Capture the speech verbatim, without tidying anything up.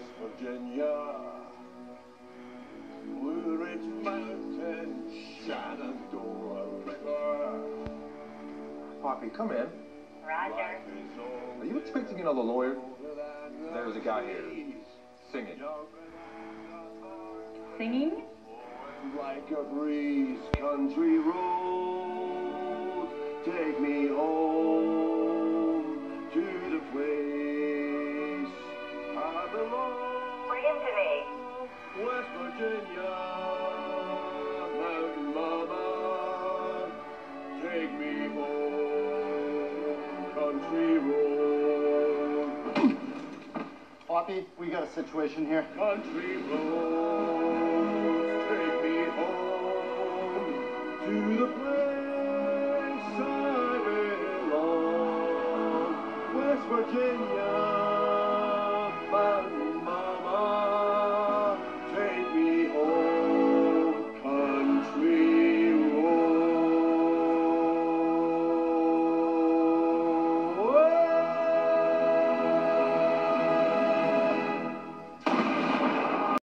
West Virginia, Blue Ridge Mountain, Shenandoah River. Poppy, come in. Roger. Are you expecting another lawyer? There's a guy here, singing. Singing? Like a breeze, country road, take me home to the place I belong. Bring him to me. West Virginia, Mountain Mama, take me home, country road. Poppy, we got a situation here. Country road, take me home to the place I belong. West Virginia, Mountain Mama.